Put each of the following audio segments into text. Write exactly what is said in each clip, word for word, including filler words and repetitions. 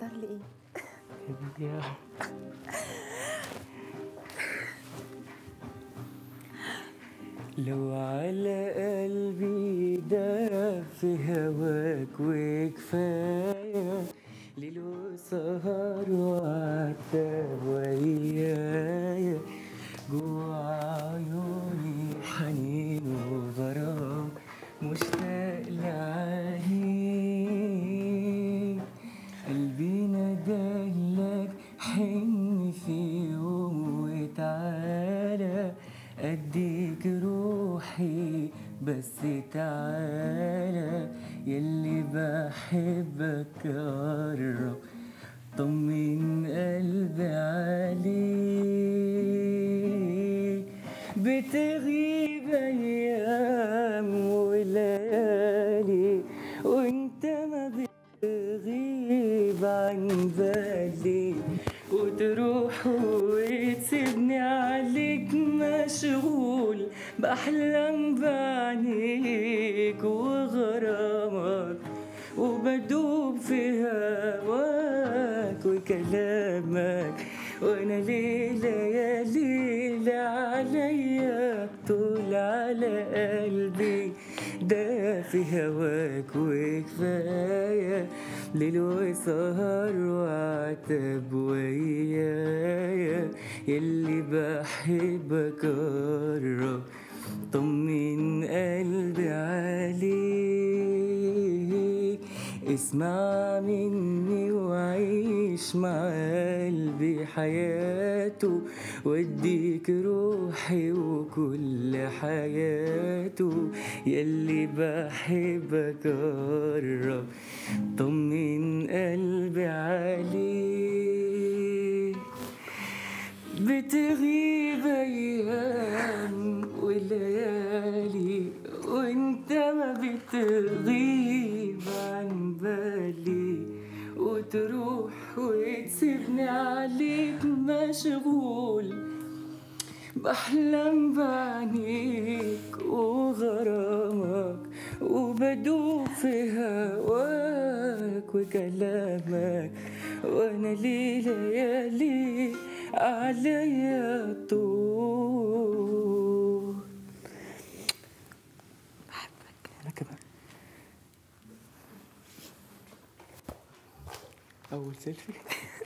اختار لي ايه؟ يا لو على قلبي داب في هواك وكفاية ليل وسهر وعتاب ويايا جوا عيوني حنين وغرام مشتاق لعينيك قلبي ندهلك حن في يوم وتعالى أديك روحي بس تعالى يلي بحبك قرب طمن قلبي عليك بتغيب أيام وليالي وانت ما بتغيب عن بالي وتروح وتسيبني عليك مشغول بحلم بعينيك وغرامك وبدوب في هواك وكلامك وانا ليلة يا ليلة عليا طول على قلبي ده في هواك وكفاية ليل وسهر وعتاب ويايا يلي بحبك قرب طمن قلبي عليك اسمع مني وعيش مع قلبي حياته واديك روحي وكل حياته يلي بحبك قرب طمن قلبي عليك بتغيب ايام وليالي وانت ما بتغيب عن بالي وتروح وتسيبني عليك مشغول بحلم بعينيك وغرامك وبدوب في هواك وكلامك وانا ليلة يا ليل عليا طول. بحبك. انا كمان. اول سيلفي.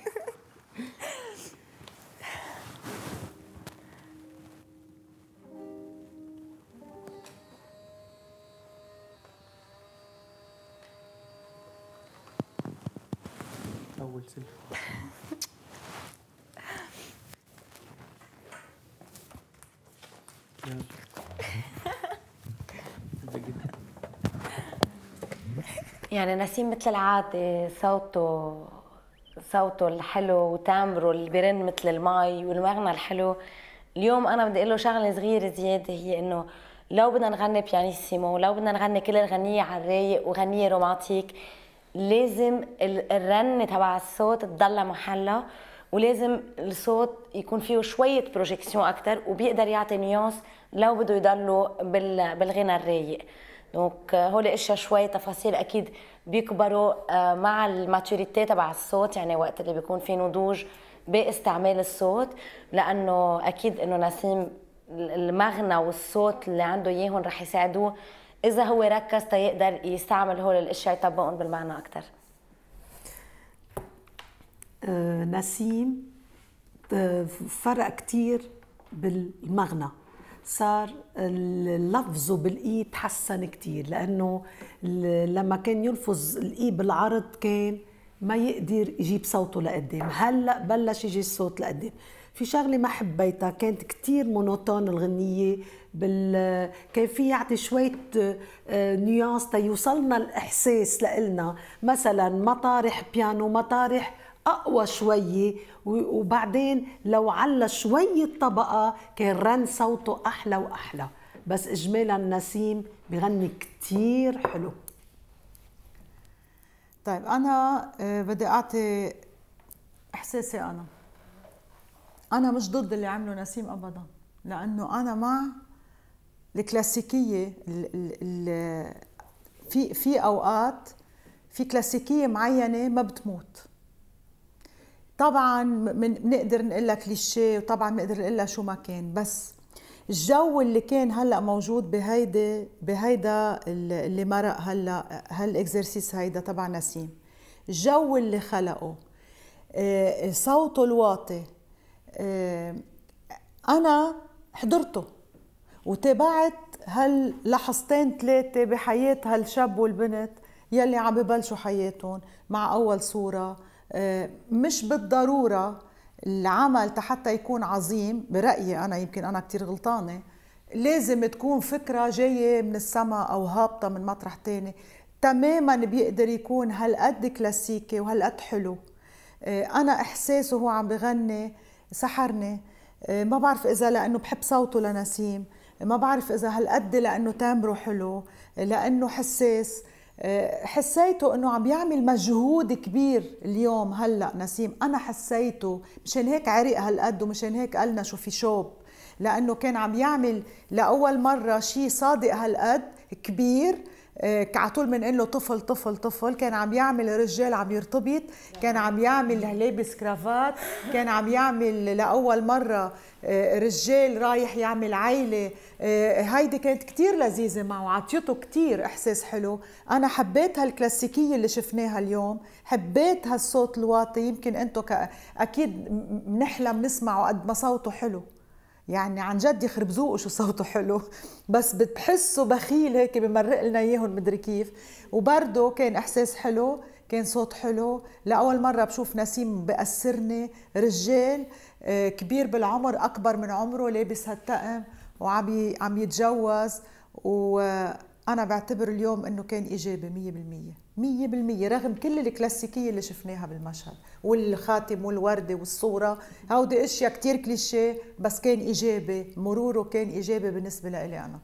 اول سيلفي. يعني نسيم مثل العادة صوته صوته الحلو وتامبره اللي بيرن مثل المي والمغنى الحلو. اليوم أنا بدي أقول له شغلة صغيرة زيادة، هي إنه لو بدنا نغني بيانيسيمو، لو بدنا نغني كل الغنية على الرايق وغنية رومانتيك، لازم الرنة تبع الصوت تضلها محلها، ولازم الصوت يكون فيه شوية بروجيكسيون أكتر وبيقدر يعطي نيونس لو بده يضلوا بالغنى الرايق. دونك هول اشياء شوي تفاصيل اكيد بيكبروا مع الماتوريتي تبع الصوت، يعني وقت اللي بيكون في نضوج باستعمال الصوت، لانه اكيد انه نسيم المغنى والصوت اللي عنده اياهم رح يساعدوه اذا هو ركز تيقدر يستعمل هول الاشياء يطبقهم بالمعنى اكثر. آه نسيم فرق كتير بالمغنى، صار اللفظ بالاي تحسن كتير، لانه لما كان يلفظ الاي بالعرض كان ما يقدر يجيب صوته لقدام. هلا بلش يجي الصوت لقدام. في شغله ما حبيتها، كانت كتير مونوتون الغنيه بال كان في يعطي شويه نيانس تيوصلنا الاحساس لإلنا، مثلا مطارح بيانو مطارح اقوى شويه، وبعدين لو على شويه طبقه كان رن صوته احلى واحلى. بس اجمالا نسيم بغني كتير حلو. طيب انا بدي اعطي احساسي. انا انا مش ضد اللي عمله نسيم ابدا، لانه انا مع الكلاسيكيه. ال ال في في اوقات في كلاسيكيه معينه ما بتموت، طبعا من بنقدر نقول لها كليشيه، وطبعا بنقدر نقول لها شو ما كان، بس الجو اللي كان هلا موجود بهيدي بهيدا اللي مرق هلا هالاكزرسيس هيدا تبع نسيم، الجو اللي خلقه، صوته الواطي، انا حضرته وتابعت هاللحظتين ثلاثه بحياه هالشاب والبنت يلي عم ببلشوا حياتهم مع اول صوره. مش بالضروره العمل حتى يكون عظيم، برأيي أنا، يمكن أنا كتير غلطانة، لازم تكون فكرة جاية من السماء أو هابطة من مطرح تاني. تماما بيقدر يكون هالقد كلاسيكي وهالقد حلو. أنا إحساسه هو عم بغني سحرني. ما بعرف إذا لأنه بحب صوته لنسيم، ما بعرف إذا هالقد لأنه تامبره حلو، لأنه حساس. حسيته انه عم يعمل مجهود كبير اليوم هلا نسيم، انا حسيته، مشان هيك عرق هالقد ومشان هيك قالنا شو في شوب، لانه كان عم يعمل لاول مره شيء صادق هالقد كبير. على طول بنقول له طفل طفل طفل، كان عم يعمل رجال عم يرتبط، كان عم يعمل لابس كرافات، كان عم يعمل لاول مره رجال رايح يعمل عيله. هيدي كانت كتير لذيذه معه، عطيته كتير احساس حلو. انا حبيت هالكلاسيكيه اللي شفناها اليوم، حبيت هالصوت الواطي. يمكن انتم اكيد بنحلم نسمعه قد ما صوته حلو، يعني عن جد يخرب ذوقه شو صوته حلو، بس بتحسه بخيل هيك بمرق لنا اياهم مدري كيف. وبرضه كان احساس حلو، كان صوت حلو. لاول مره بشوف نسيم بأثرني، رجال كبير بالعمر، اكبر من عمره، لابس هالطقم وعم عم يتجوز. وانا بعتبر اليوم انه كان ايجابي مية بالمية مية بالمية، رغم كل الكلاسيكيه اللي شفناها بالمشهد، والخاتم والورده والصوره، هودي اشياء كتير كليشيه، بس كان ايجابي، مروره كان ايجابي بالنسبه لإلي انا.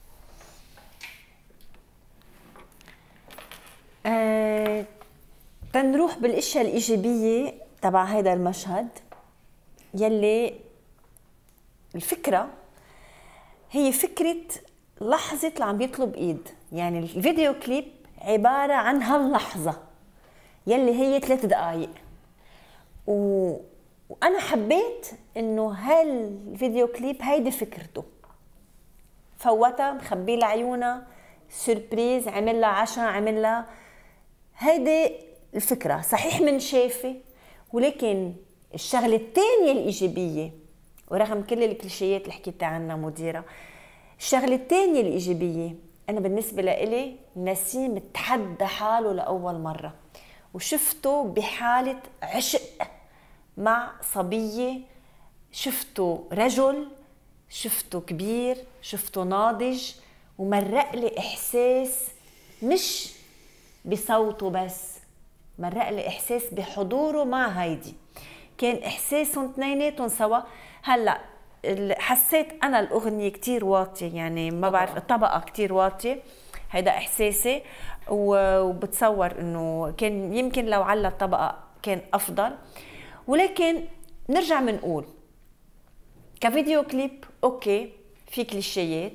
أه تنروح بالاشياء الايجابيه تبع هيدا المشهد، يلي الفكره هي فكره لحظه اللي عم بيطلب ايد. يعني الفيديو كليب عباره عن هاللحظه يلي هي ثلاث دقائق، و... وانا حبيت انه هالفيديو كليب هيدي فكرته، فوتها مخبي لها عيونها، سوربريز، عمل لها عشاء، عمل لها، هيدي الفكره. صحيح من شافه، ولكن الشغله الثانيه الايجابيه، ورغم كل الكليشيات اللي حكيت عنها مديره، الشغله الثانيه الايجابيه انا بالنسبه لإلي نسيم تحدى حاله لاول مره، وشفته بحاله عشق مع صبيه، شفته رجل، شفته كبير، شفته ناضج، ومرق لي احساس مش بصوته بس، مرق لي احساس بحضوره مع هيدي. كان احساسهم اثنيناتهم سوا. هلا حسيت انا الاغنيه كتير واطيه، يعني ما بعرف، الطبقه كتير واطيه، هيدا احساسي. وبتصور انه كان يمكن لو على الطبقه كان افضل. ولكن نرجع بنقول كفيديو كليب اوكي، في كليشيات.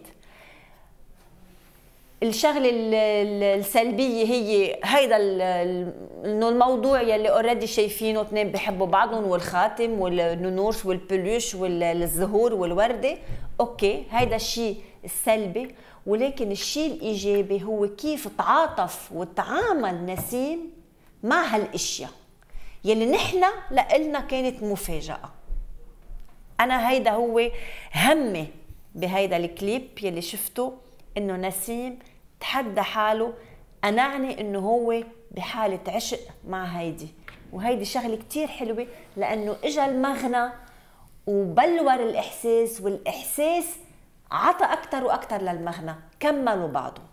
الشغله السلبيه هي هيدا انه الموضوع يلي اوريدي شايفينه، اثنين بحبوا بعضهم، والخاتم والنونورس والبلوش والزهور والورده، اوكي هيدا الشيء السلبي. ولكن الشيء الايجابي هو كيف تعاطف وتعامل نسيم مع هالاشياء يلي نحن لإلنا كانت مفاجاه. انا هيدا هو همي بهيدا الكليب يلي شفته، انه نسيم تحدى حاله، أنعني انه هو بحالة عشق مع هيدي. وهيدي شغلة كتير حلوة، لأنه إجا المغنى وبلور الإحساس، والإحساس عطى أكتر وأكتر للمغنى، كملوا بعضهم.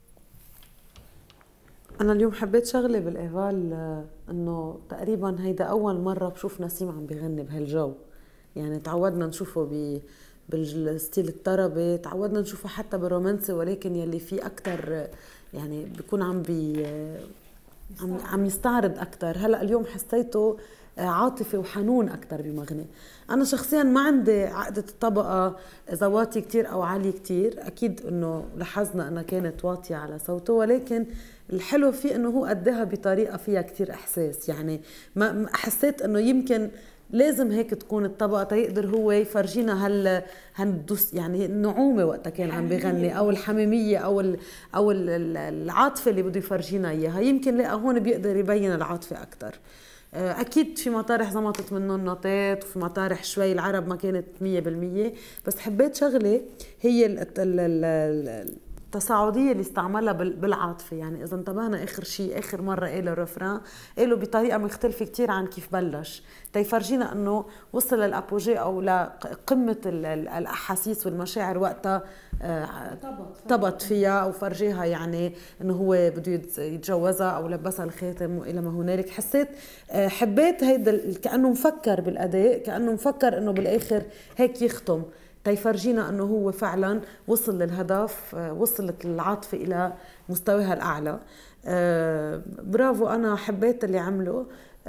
أنا اليوم حبيت شغلة بالإيفال، إنه تقريبا هيدا أول مرة بشوف نسيم عم بيغني بهالجو. يعني تعودنا نشوفه ب بالستيل الطربي، تعودنا نشوفه حتى بالرومانسي، ولكن يلي فيه أكتر يعني بيكون عم بي عم عم يستعرض اكثر. هلا اليوم حسيته عاطفي وحنون اكثر بمغني. انا شخصيا ما عندي عقده الطبقه اذا واطي كثير او عالي كثير، اكيد انه لاحظنا انها كانت واطيه على صوته، ولكن الحلو فيه انه هو اداها بطريقه فيها كثير احساس. يعني ما حسيت انه يمكن لازم هيك تكون الطبقه تيقدر هو يفرجينا هال هندوس يعني النعومه وقتها كان عم بيغني، او الحميميه او ال او ال العاطفه اللي بده يفرجينا اياها. يمكن لا هون بيقدر يبين العاطفه اكثر. اكيد في مطارح زمطت منه النوتات، وفي مطارح شوي العرب ما كانت مية بالمية، بس حبيت شغله هي التصاعديه اللي استعملها بالعاطفه. يعني اذا انتبهنا اخر شيء اخر مره قال الرفران قاله بطريقه مختلفه كثير عن كيف بلش، تيفرجينا انه وصل للابوجي او لقمه الاحاسيس والمشاعر وقتها طبط فيها وفرجيها، يعني انه هو بده يتجوزها او لبسها الخاتم والى ما هنالك. حسيت حبيت هيدا كانه مفكر بالاداء، كانه مفكر انه بالاخر هيك يختم، تيفرجينا انه هو فعلا وصل للهدف، وصلت العاطفه الى مستواها الاعلى. برافو، انا حبيت اللي عمله،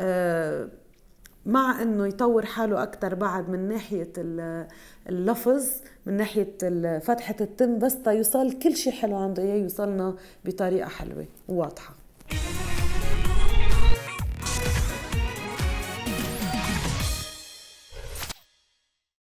مع انه يطور حاله اكثر بعد من ناحيه اللفظ، من ناحيه فتحه التم، بس تا يوصل كل شيء حلو عنده اياه يوصلنا بطريقه حلوه وواضحه.